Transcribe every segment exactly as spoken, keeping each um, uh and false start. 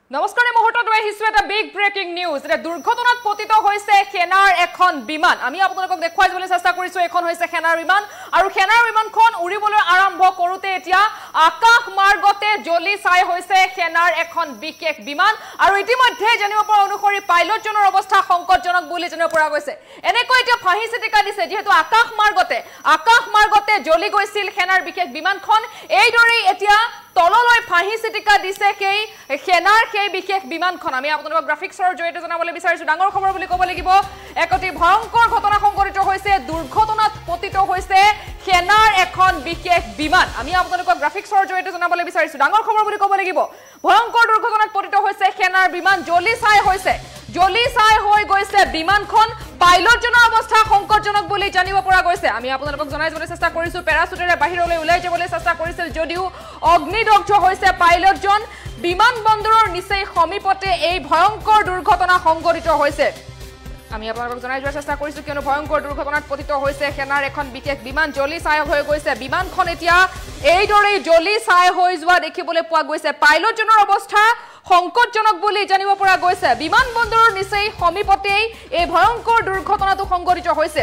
নমস্কাৰ মুহূৰ্তত লৈ আহিছো এটা বিগ ব্ৰেকিং নিউজ এটা দুৰ্ঘটনাত পতিত হৈছে সেনাৰ এখন বিমান আমি আপোনালোকক দেখুৱাই দিবলৈ চেষ্টা কৰিছো এখন হৈছে সেনাৰ বিমান আৰু সেনাৰ বিমানখন উৰিবলৈ আৰম্ভ কৰোতে এতিয়া আকাশ মাৰ্গতে জ্বলি চাই হৈছে সেনাৰ এখন বিশেষ বিমান আৰু ইতিমধ্যে জানিব পৰা অনুসৰি পাইলটজনৰ অৱস্থা সংকটজনক বুলি জানিব পৰা গৈছে এনেকৈ এতিয়া ফাঁহি চিটিকা দিছে যেহেতু আকাশ মাৰ্গতে আকাশ মাৰ্গতে জ্বলি গৈছিল সেনাৰ বিশেষ বিমানখন এইদৰে এতিয়া তললৈ ফাঁহি চিটিকা দিছে কেই সেনাৰ সেই বিশেষ বিমানখন আমি আপোনালোকক গ্ৰাফিক্সৰ জৰিয়তে জনাবলৈ বিচাৰিছো ডাঙৰ খবৰ বুলি ক'ব লাগিব একটি ভয়ংকৰ ঘটনা সংঘটিত হৈছে দুৰ্ঘটনাত পতিত হৈছে সেনাৰ এখন বিশেষ বিমান আমি আপোনালোকক গ্ৰাফিক্সৰ জৰিয়তে জনাবলৈ বিচাৰিছো ডাঙৰ খবৰ বুলি ক'ব লাগিব ভয়ংকৰ দুৰ্ঘটনাত পতিত হৈছে সেনাৰ বিমান জ্বলি চাই হৈছে জ্বলি চাই হৈ গৈছে বিমানখন পাইলটজনৰ অৱস্থা সংকটজনক বুলি জানিব পৰা গৈছে আমি আপোনালোকক জনাই দিবলৈ চেষ্টা কৰিছো পেৰাচুটেৰে বাহিৰলৈ ওলাই যাবলৈ চেষ্টা কৰিছিল যদিও অগ্নিদগ্ধ হৈছে পাইলটজন বিমান বন্দৰৰ নিচেই সমীপতে এই ভয়ংকৰ দুৰ্ঘটনা সংঘটিত হৈছে আমি আপোনালোকক জনাই দিবলৈ চেষ্টা কৰিছো কিয়নো ভয়ংকৰ দুৰ্ঘটনাত পতিত হৈছে সেনাৰ এখন বিশেষ বিমান জ্বলি চাই হৈ গৈছে বিমানখন এতিয়া এইদৰে জ্বলি চাই হৈ যোৱা দেখিবলৈ পোৱা গৈছে পাইলটজনৰ অৱস্থা সংকটজনক বুলি জানিব পৰা গৈছে বিমান বন্দৰৰ নিচেই সমীপতেই এই ভয়ংকৰ দুৰ্ঘটনাটো সংঘটিত হৈছে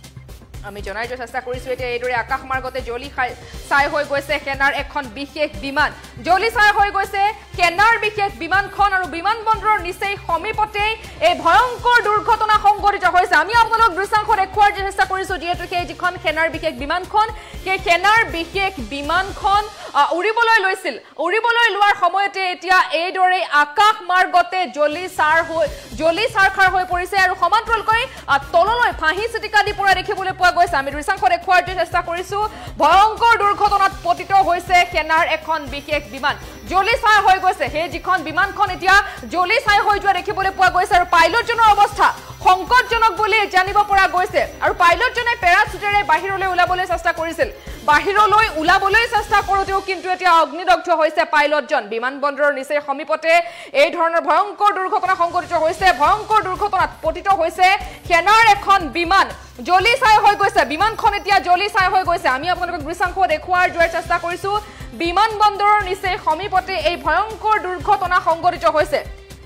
আমি জনাই দিবলৈ চেষ্টা কৰিছো এতিয়া এইদৰে আকাশ মাৰ্গতে জ্বলি চাই হৈ গৈছে সেনাৰ এখন বিশেষ বিমান জ্বলি চাই হৈ গৈছে সেনাৰ বিশেষ বিমানখন আৰু বিমান বন্দৰৰ নিচেই সমীপতেই এই ভয়ংকৰ দুৰ্ঘটনা সংঘটিত হৈছে আমি আপোনালোক দৃশ্যাংশ দেখুৱাৰ চেষ্টা কৰিছো যিহেতু সেই যিখন সেনাৰ বিশেষ বিমানখন সেই সেনাৰ বিশেষ বিমানখন উৰিবলৈ লৈছিল উৰিবলৈ লোৱাৰ সময়তে এতিয়া এইদৰে আকাশ মাৰ্গতে জ্বলি চাৰ হৈ জ্বলি চাৰখাৰ হৈ পৰিছে আৰু সমান্তৰালকৈ তললৈ ফাঁহি চিটিকা দি পৰা দেখিবলৈ পোৱা গৈছে আমি দৃশ্যাংশ দেখুৱাৰ চেষ্টা কৰিছো ভয়ংকৰ দুৰ্ঘটনাত পতিত হৈছে সেনাৰ এখন বিশেষ বিমান জ্বলি চাই হৈ গৈছে সেই যিখন বিমানখন এতিয়া জ্বলি চাই হৈ যোৱা দেখিবলৈ পোৱা গৈছে আৰু পাইলটজনৰ অৱস্থা সংকটজনক বুলি জানিব পৰা গৈছে আৰু পাইলটজনে পেৰাচুটেৰে বাহিৰলৈ ওলাবলৈ চেষ্টা কৰিছিল বাহিৰলৈ ওলাবলৈ চেষ্টা কৰোতেও কিন্তু এতিয়া অগ্নিদগ্ধ হৈছে পাইলটজন বিমান বন্দৰৰ নিচেই সমীপতে এই ধৰণৰ ভয়ংকৰ দুৰ্ঘটনা সংঘটিত হৈছে ভয়ংকৰ দুৰ্ঘটনাত পতিত হৈছে সেনাৰ এখন বিমান জ্বলি চাই হৈ গৈছে বিমানখন এতিয়া জ্বলি চাই হৈ গৈছে আমি আপোনালোকক দৃশ্যাংশ দেখুৱাৰ জোৱাৰ চেষ্টা কৰিছো বিমান বন্দৰৰ নিচেই সমীপতে এই ভয়ংকৰ দুৰ্ঘটনা সংঘটিত হৈছে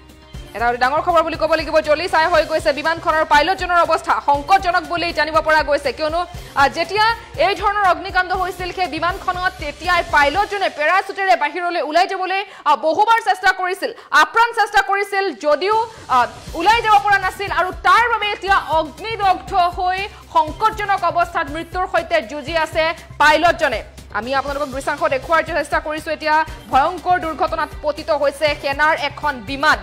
এটা ডাঙৰ খবৰ বুলি ক'ব লাগিব জ্বলি চাই হৈ গৈছে বিমানখনৰ পাইলটজনৰ অৱস্থা সংকটজনক বুলি জানিব পৰা গৈছে কিয়নো যেতিয়া এই ধৰণৰ অগ্নিকাণ্ড হৈছিল সেই বিমানখনত তেতিয়াই পাইলটজনে পেৰাচুটেৰে বাহিৰলৈ ওলাই যাবলৈ বহুবাৰ চেষ্টা কৰিছিল আপ্ৰাণ চেষ্টা কৰিছিল যদিও ওলাই যাব পৰা নাছিল আৰু তাৰ বাবে এতিয়া অগ্নিদগ্ধ হৈ সংকটজনক অৱস্থাত মৃত্যুৰ সৈতে যুঁজি আছে পাইলটজনে আমি আপোনালোকক দৃশ্যাংশ দেখুৱাৰ চেষ্টা কৰিছো এতিয়া ভয়ংকৰ দুৰ্ঘটনাত পতিত হৈছে সেনাৰ এখন বিমান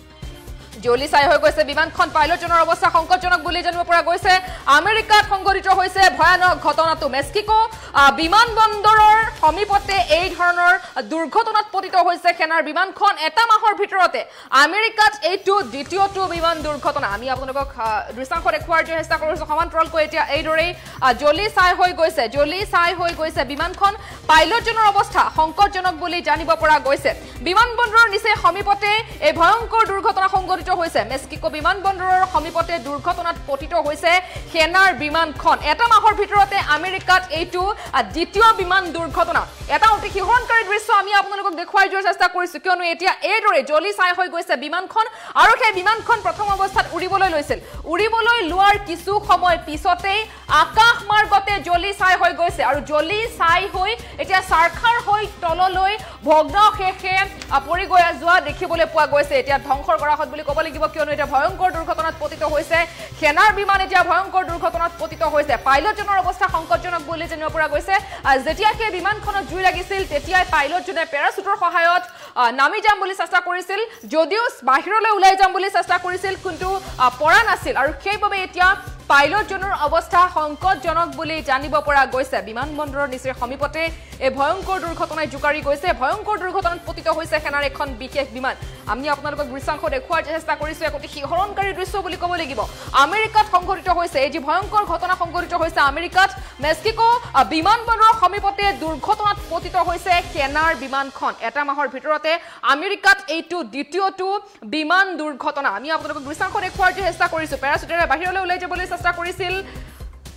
জ্বলি চাই হৈ গৈছে বিমানখন পাইলটজনৰ অৱস্থা সংকটজনক বুলি জানিব পৰা গৈছে আমেৰিকাত সংঘটিত হৈছে ভয়ানক ঘটনাটো মেক্সিকো বিমান বন্দৰৰ সমীপতে এই ধৰণৰ দুৰ্ঘটনাত পতিত হৈছে সেনাৰ বিমানখন এটা মাহৰ ভিতৰতে আমেৰিকাত এইটো দ্বিতীয়টো বিমান দুৰ্ঘটনা আমি আপোনালোকক দৃশ্যাংশ দেখুৱাৰ চেষ্টা কৰিছো সমান্তৰালকৈ এতিয়া এইদৰেই জ্বলি চাই হৈ গৈছে জ্বলি চাই হৈ গৈছে বিমানখন পাইলটজনৰ অৱস্থা সংকটজনক বুলি জানিব পৰা গৈছে বিমান বন্দৰৰ নিচেই সমীপতে এই ভয়ংকৰ দুৰ্ঘটনা সংঘটিত হৈছে মেক্সিকো বিমান বন্দৰৰ সমীপতে দুৰ্ঘটনাত পতিত হৈছে সেনাৰ বিমানখন এটা মাহৰ ভিতৰতে আমেৰিকাত এইটো দ্বিতীয় বিমান দুৰ্ঘটনা এটা অতি শিহৰণকাৰী দৃশ্য আমি আপোনালোকক দেখুৱাই যোৱাৰ চেষ্টা কৰিছো কিয়নো এতিয়া এইদৰে জ্বলি চাই হৈ গৈছে বিমানখন আৰু সেই বিমানখন প্ৰথম অৱস্থাত উৰিবলৈ লৈছিল উৰিবলৈ লোৱাৰ কিছু সময় পিছতেই আকাশ মাৰ্গতে জ্বলি চাই হৈ গৈছে আৰু জ্বলি চাই হৈ এতিয়া চাৰখাৰ হৈ তললৈ ভগ্নাৱশেষে পৰি গৈ যোৱা দেখিবলৈ পোৱা গৈছে এতিয়া ধ্বংসৰ গৰাহত বুলি ক'ব লাগিব কিয়নো এটা ভয়ংকৰ দুৰ্ঘটনাত পতিত হৈছে সেনাৰ বিমান এতিয়া ভয়ংকৰ দুৰ্ঘটনাত পতিত হৈছে পাইলটজনৰ অৱস্থা সংকটজনক বুলি জানিব পৰা গৈছে যেতিয়া সেই বিমানখনত জুই লাগিছিল তেতিয়াই পাইলটজনে পেৰাচুটৰ সহায়ত নামি যাম বুলি চেষ্টা কৰিছিল যদিও বাহিৰলৈ ওলাই যাম বুলি চেষ্টা কৰিছিল কিন্তু পৰা নাছিল আৰু সেইবাবে এতিয়া পাইলটজনৰ অৱস্থা সংকটজনক বুলি জানিব পৰা গৈছে বিমান বন্দৰৰ নিচেই সমীপতে এই ভয়ংকৰ দুৰ্ঘটনাই জোকাৰি গৈছে ভয়ংকৰ দুৰ্ঘটনাত পতিত হৈছে সেনাৰ এখন বিশেষ বিমান আমি আপোনালোকক দৃশ্যাংশ দেখুৱাৰ চেষ্টা কৰিছো এক অতি শিহৰণকাৰী দৃশ্য বুলি ক'ব লাগিব আমেৰিকাত সংঘটিত হৈছে এই যি ভয়ংকৰ ঘটনা সংঘটিত হৈছে আমেৰিকাত মেক্সিকো বিমান বন্দৰৰ সমীপতে দুৰ্ঘটনাত পতিত হৈছে সেনাৰ বিমানখন এটা মাহৰ ভিতৰতে আমেৰিকাত এইটো দ্বিতীয়টো বিমান দুৰ্ঘটনা আমি আপোনালোকক দৃশ্যাংশ দেখুৱাৰ চেষ্টা কৰিছো পেৰাচুটেৰে বাহিৰলৈ ওলাই যাবলৈ চেষ্টা কৰিছিল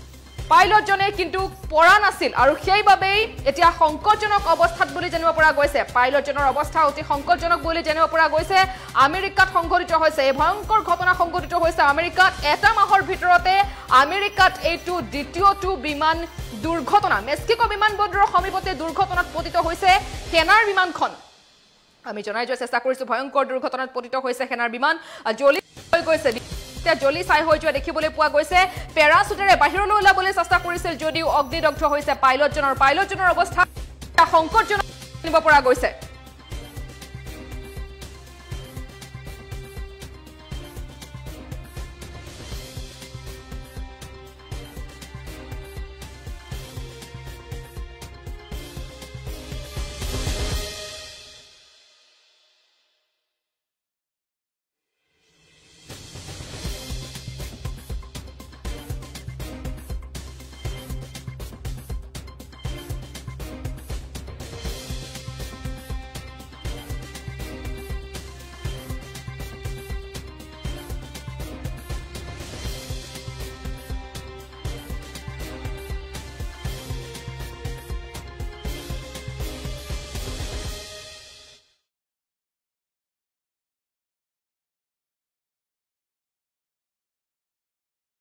পাইলটজনে কিন্তু পৰা নাছিল আৰু সেইবাবেই এতিয়া সংকটজনক অৱস্থাত বুলি জানিব পৰা গৈছে পাইলটজনৰ অৱস্থা অতি সংকটজনক বুলি জানিব পৰা গৈছে আমেৰিকাত সংঘটিত হৈছে এই ভয়ংকৰ ঘটনা সংঘটিত হৈছে আমেৰিকাত এটা মাহৰ ভিতৰতে আমেৰিকাত এইটো দ্বিতীয়টো বিমান দুৰ্ঘটনা মেক্সিকো বিমানবন্দৰৰ সমীপতে দুৰ্ঘটনাত পতিত হৈছে সেনাৰ বিমানখন আমি জনাই যোৱা চেষ্টা কৰিছো ভয়ংকৰ দুৰ্ঘটনাত পতিত হৈছে সেনাৰ বিমান জ্বলি হৈ গৈছে জলি চাই হৈ যোৱা দেখিবলৈ পোৱা গৈছে পেৰাচুটেৰে বাহিৰলৈ ওলাবলৈ চেষ্টা কৰিছিল যদিও অগ্নিদগ্ধ হৈছে পাইলটজনৰ পাইলটজনৰ অৱস্থা সংকটজনক জানিব পৰা গৈছে